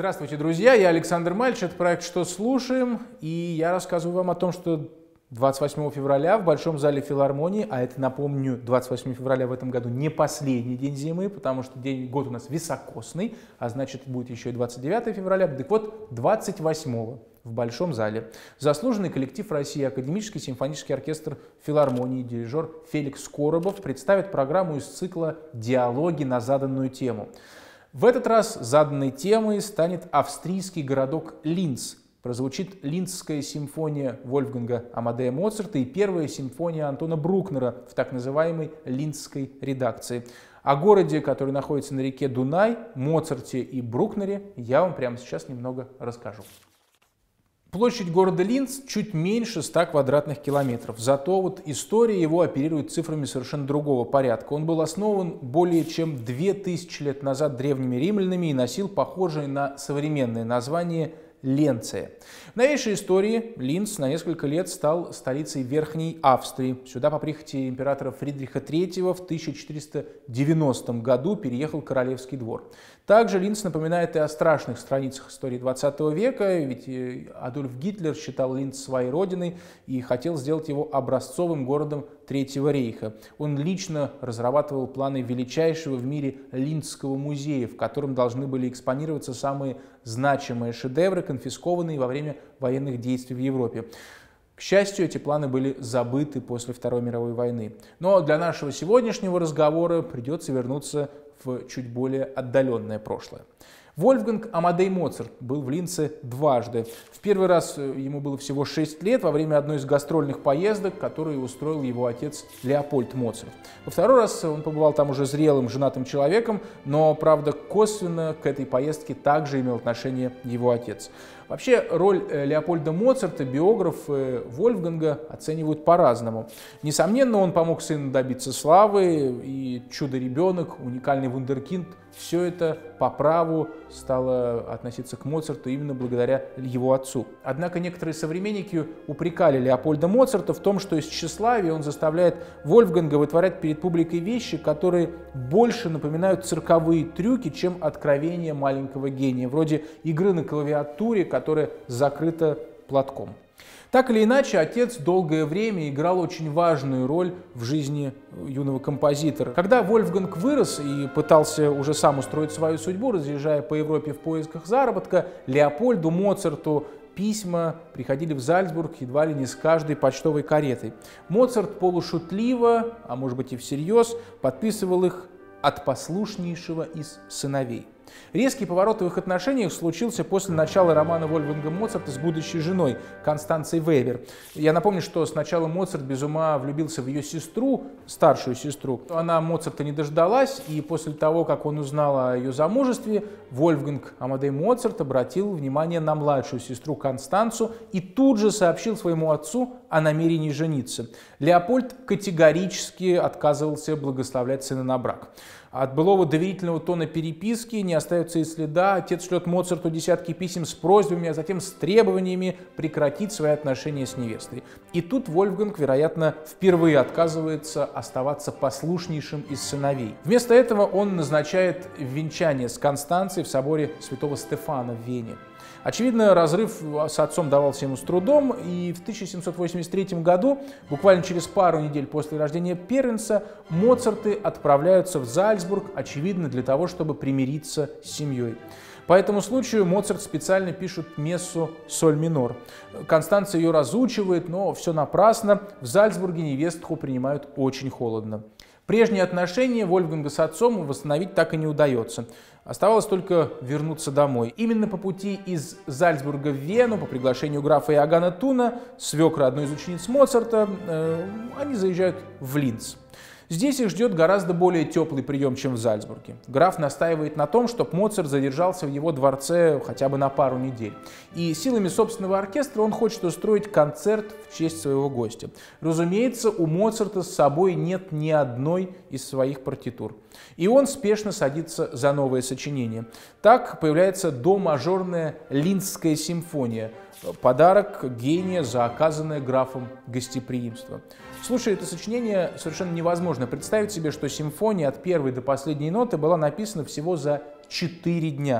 Здравствуйте, друзья! Я Александр Мальч, это проект «Что слушаем?» И я рассказываю вам о том, что 28 февраля в Большом зале филармонии, а это, напомню, 28 февраля в этом году не последний день зимы, потому что год у нас високосный, а значит будет еще и 29 февраля. Так вот, 28 в Большом зале заслуженный коллектив России, Академический симфонический оркестр филармонии, дирижер Феликс Коробов представит программу из цикла «Диалоги на заданную тему». В этот раз заданной темой станет австрийский городок Линц. Прозвучит Линцская симфония Вольфганга Амадея Моцарта и первая симфония Антона Брукнера в так называемой Линцской редакции. О городе, который находится на реке Дунай, Моцарте и Брукнере, я вам прямо сейчас немного расскажу. Площадь города Линц чуть меньше 100 квадратных километров, зато вот история его оперирует цифрами совершенно другого порядка. Он был основан более чем 2000 лет назад древними римлянами и носил похожее на современное название Ленция. В новейшей истории Линц на несколько лет стал столицей Верхней Австрии. Сюда по прихоти императора Фридриха III в 1490 году переехал королевский двор. Также Линц напоминает и о страшных страницах истории 20 века, ведь Адольф Гитлер считал Линц своей родиной и хотел сделать его образцовым городом Третьего рейха. Он лично разрабатывал планы величайшего в мире Линцского музея, в котором должны были экспонироваться самые значимые шедевры, конфискованные во время военных действий в Европе. К счастью, эти планы были забыты после Второй мировой войны. Но для нашего сегодняшнего разговора придется вернуться в чуть более отдаленное прошлое. Вольфганг Амадей Моцарт был в Линце дважды. В первый раз ему было всего 6 лет во время одной из гастрольных поездок, которые устроил его отец Леопольд Моцарт. Во второй раз он побывал там уже зрелым женатым человеком, но, правда, косвенно к этой поездке также имел отношение его отец. Вообще, роль Леопольда Моцарта биографы Вольфганга оценивают по-разному. Несомненно, он помог сыну добиться славы, и «Чудо-ребенок», уникальный вундеркинд — все это по праву стало относиться к Моцарту именно благодаря его отцу. Однако некоторые современники упрекали Леопольда Моцарта в том, что из тщеславия он заставляет Вольфганга вытворять перед публикой вещи, которые больше напоминают цирковые трюки, чем откровения маленького гения, вроде игры на клавиатуре, которая закрыта платком. Так или иначе, отец долгое время играл очень важную роль в жизни юного композитора. Когда Вольфганг вырос и пытался уже сам устроить свою судьбу, разъезжая по Европе в поисках заработка, Леопольду Моцарту письма приходили в Зальцбург едва ли не с каждой почтовой каретой. Моцарт полушутливо, а может быть и всерьез, подписывал их «от послушнейшего из сыновей». Резкий поворот в их отношениях случился после начала романа Вольфганга Моцарта с будущей женой Констанцией Вебер. Я напомню, что сначала Моцарт без ума влюбился в ее сестру, старшую сестру. Она Моцарта не дождалась, и после того, как он узнал о ее замужестве, Вольфганг Амадей Моцарт обратил внимание на младшую сестру Констанцию и тут же сообщил своему отцу о намерении жениться. Леопольд категорически отказывался благословлять сына на брак. От былого доверительного тона переписки не остается и следа. Отец шлет Моцарту десятки писем с просьбами, а затем с требованиями прекратить свои отношения с невестой. И тут Вольфганг, вероятно, впервые отказывается оставаться послушнейшим из сыновей. Вместо этого он назначает венчание с Констанцией в соборе святого Стефана в Вене. Очевидно, разрыв с отцом давался ему с трудом, и в 1783 году, буквально через пару недель после рождения первенца, Моцарты отправляются в Зальцбург, очевидно, для того, чтобы примириться с семьей. По этому случаю Моцарт специально пишет мессу соль минор. Констанция ее разучивает, но все напрасно. В Зальцбурге невестку принимают очень холодно. Прежние отношения Вольфганга с отцом восстановить так и не удается. Оставалось только вернуться домой. Именно по пути из Зальцбурга в Вену, по приглашению графа Иоганна Туна, свекра одной из учениц Моцарта, они заезжают в Линц. Здесь их ждет гораздо более теплый прием, чем в Зальцбурге. Граф настаивает на том, чтобы Моцарт задержался в его дворце хотя бы на пару недель. И силами собственного оркестра он хочет устроить концерт в честь своего гостя. Разумеется, у Моцарта с собой нет ни одной из своих партитур. И он спешно садится за новое сочинение. Так появляется до-мажорная Линцская симфония. Подарок гения за оказанное графом гостеприимство. Слушая это сочинение, совершенно невозможно представить себе, что симфония от первой до последней ноты была написана всего за 4 дня.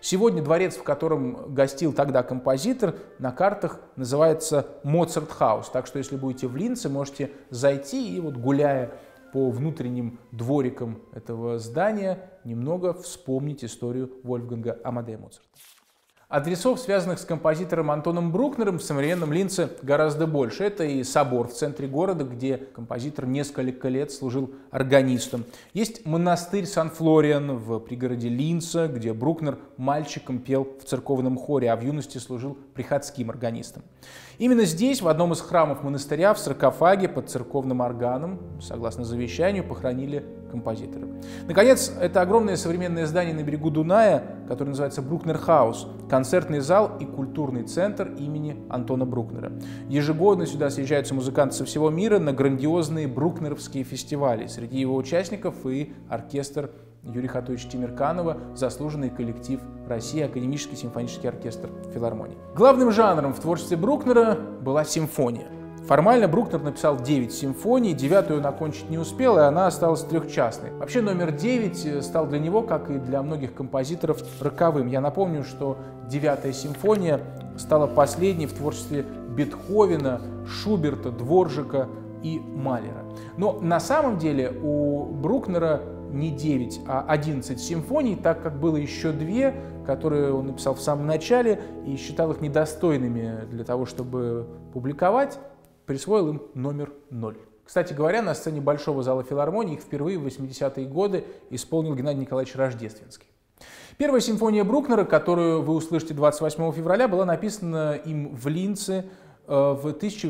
Сегодня дворец, в котором гостил тогда композитор, на картах называется Моцарт-хаус. Так что, если будете в Линце, можете зайти и вот, гуляя по внутренним дворикам этого здания, немного вспомнить историю Вольфганга Амадея Моцарта. Адресов, связанных с композитором Антоном Брукнером, в современном Линце гораздо больше. Это и собор в центре города, где композитор несколько лет служил органистом. Есть монастырь Сан-Флориан в пригороде Линца, где Брукнер мальчиком пел в церковном хоре, а в юности служил приходским органистом. Именно здесь, в одном из храмов монастыря, в саркофаге под церковным органом, согласно завещанию, похоронили композитора. Наконец, это огромное современное здание на берегу Дуная, которое называется Брукнер-хаус, концертный зал и культурный центр имени Антона Брукнера. Ежегодно сюда съезжаются музыканты со всего мира на грандиозные брукнеровские фестивали. Среди его участников и оркестр Юрия Хатовича Тимирканова, заслуженный коллектив России, Академический симфонический оркестр филармонии. Главным жанром в творчестве Брукнера была симфония. Формально Брукнер написал 9 симфоний, 9-ю он окончить не успел, и она осталась трехчастной. Вообще номер 9 стал для него, как и для многих композиторов, роковым. Я напомню, что 9-я симфония стала последней в творчестве Бетховена, Шуберта, Дворжака и Малера. Но на самом деле у Брукнера не 9, а 11 симфоний, так как было еще 2, которые он написал в самом начале и считал их недостойными для того, чтобы публиковать, присвоил им номер 0. Кстати говоря, на сцене Большого зала филармонии их впервые в 80-е годы исполнил Геннадий Николаевич Рождественский. Первая симфония Брукнера, которую вы услышите 28 февраля, была написана им в Линце в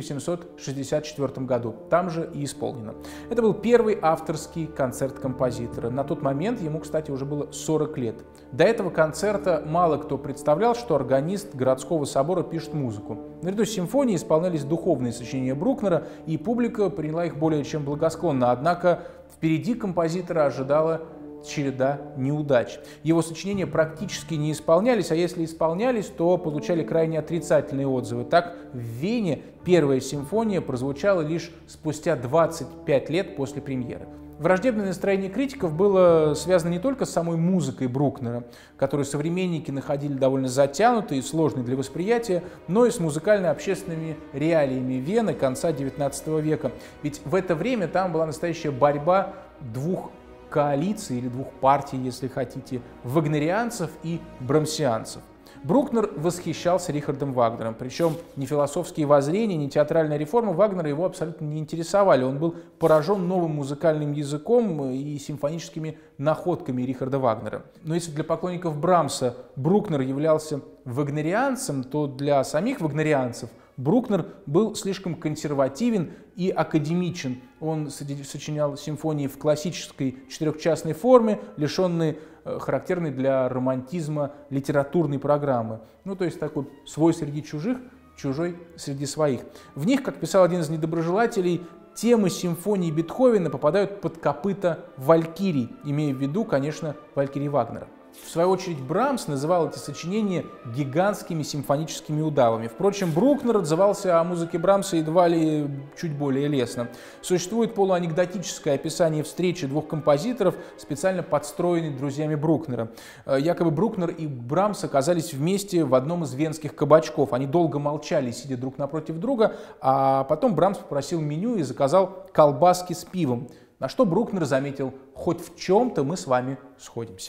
1864 году, там же и исполнена. Это был первый авторский концерт композитора. На тот момент ему, кстати, уже было 40 лет. До этого концерта мало кто представлял, что органист городского собора пишет музыку. Наряду с симфонией исполнялись духовные сочинения Брукнера, и публика приняла их более чем благосклонно. Однако впереди композитора ожидала череда неудач. Его сочинения практически не исполнялись, а если исполнялись, то получали крайне отрицательные отзывы. Так, в Вене первая симфония прозвучала лишь спустя 25 лет после премьеры. Враждебное настроение критиков было связано не только с самой музыкой Брукнера, которую современники находили довольно затянутой и сложной для восприятия, но и с музыкально-общественными реалиями Вены конца XIX века. Ведь в это время там была настоящая борьба двух коалиции или двух партий, если хотите, вагнерианцев и брамсианцев. Брукнер восхищался Рихардом Вагнером, причем ни философские воззрения, ни театральная реформа Вагнера его абсолютно не интересовали. Он был поражен новым музыкальным языком и симфоническими находками Рихарда Вагнера. Но если для поклонников Брамса Брукнер являлся вагнерианцем, то для самих вагнерианцев Брукнер был слишком консервативен и академичен. Он сочинял симфонии в классической четырехчастной форме, лишенной характерной для романтизма литературной программы. Ну, то есть такой свой среди чужих, чужой среди своих. В них, как писал один из недоброжелателей, темы симфонии Бетховена попадают под копыта валькирий, имея в виду, конечно, валькирий Вагнера. В свою очередь Брамс называл эти сочинения гигантскими симфоническими удавами. Впрочем, Брукнер отзывался о музыке Брамса едва ли чуть более лестно. Существует полуанекдотическое описание встречи двух композиторов, специально подстроенной друзьями Брукнера. Якобы Брукнер и Брамс оказались вместе в одном из венских кабачков. Они долго молчали, сидя друг напротив друга, а потом Брамс попросил меню и заказал колбаски с пивом. На что Брукнер заметил: «Хоть в чем-то мы с вами сходимся».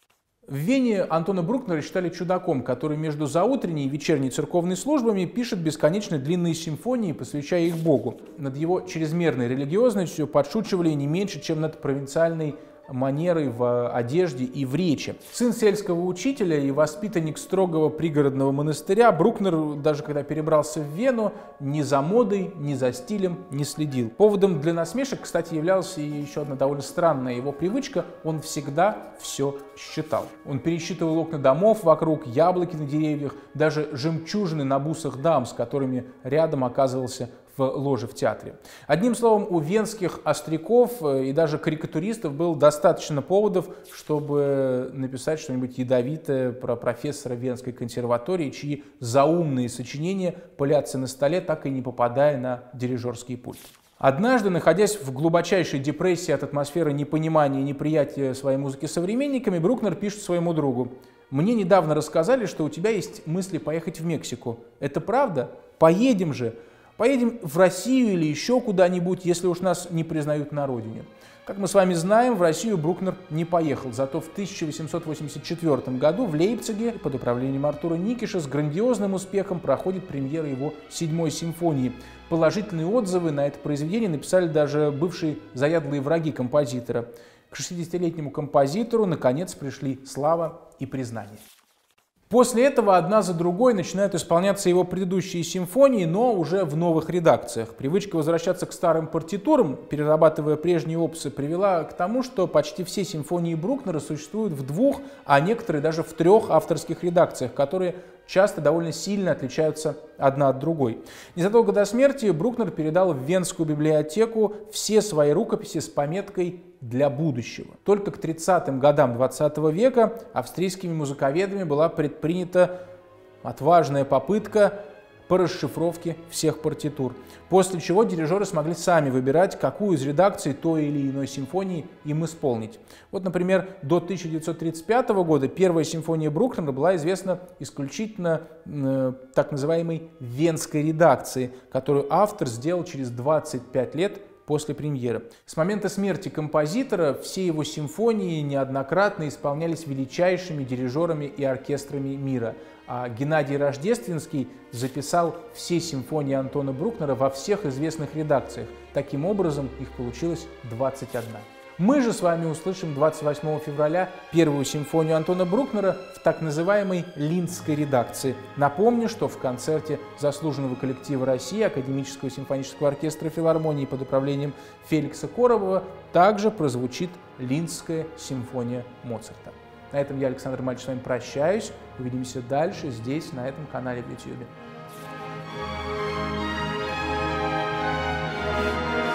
В Вене Антона Брукнера считали чудаком, который между заутренней и вечерней церковной службами пишет бесконечно длинные симфонии, посвящая их Богу. Над его чрезмерной религиозностью подшучивали не меньше, чем над провинциальной манерой в одежде и в речи. Сын сельского учителя и воспитанник строгого пригородного монастыря, Брукнер, даже когда перебрался в Вену, ни за модой, ни за стилем не следил. Поводом для насмешек, кстати, являлась и еще одна довольно странная его привычка: он всегда все считал. Он пересчитывал окна домов вокруг, яблоки на деревьях, даже жемчужины на бусах дам, с которыми рядом оказывался в ложе в театре. Одним словом, у венских остряков и даже карикатуристов было достаточно поводов, чтобы написать что-нибудь ядовитое про профессора Венской консерватории, чьи заумные сочинения пылятся на столе, так и не попадая на дирижерский пульт. Однажды, находясь в глубочайшей депрессии от атмосферы непонимания и неприятия своей музыки современниками, Брукнер пишет своему другу: Мне недавно рассказали, что у тебя есть мысли поехать в Мексику. Это правда? Поедем же. Поедем в Россию или еще куда-нибудь, если уж нас не признают на родине. Как мы с вами знаем, в Россию Брукнер не поехал, зато в 1884 году в Лейпциге под управлением Артура Никиша с грандиозным успехом проходит премьера его 7-й симфонии. Положительные отзывы на это произведение написали даже бывшие заядлые враги композитора. К 60-летнему композитору наконец пришли слава и признание. После этого одна за другой начинают исполняться его предыдущие симфонии, но уже в новых редакциях. Привычка возвращаться к старым партитурам, перерабатывая прежние опусы, привела к тому, что почти все симфонии Брукнера существуют в 2, а некоторые даже в 3 авторских редакциях, которые часто довольно сильно отличаются одна от другой. Незадолго до смерти Брукнер передал в Венскую библиотеку все свои рукописи с пометкой «Для будущего». Только к 30-м годам 20 века австрийскими музыковедами была предпринята отважная попытка по расшифровке всех партитур, после чего дирижеры смогли сами выбирать, какую из редакций той или иной симфонии им исполнить. Вот, например, до 1935 года первая симфония Брукнера была известна исключительно так называемой Венской редакции, которую автор сделал через 25 лет после премьеры. С момента смерти композитора все его симфонии неоднократно исполнялись величайшими дирижерами и оркестрами мира, а Геннадий Рождественский записал все симфонии Антона Брукнера во всех известных редакциях. Таким образом, их получилось 21. Мы же с вами услышим 28 февраля первую симфонию Антона Брукнера в так называемой Линцкой редакции. Напомню, что в концерте заслуженного коллектива России Академического симфонического оркестра филармонии под управлением Феликса Коробова также прозвучит Линцкая симфония Моцарта. На этом я, Александр Мальчев, с вами прощаюсь. Увидимся дальше здесь, на этом канале в YouTube.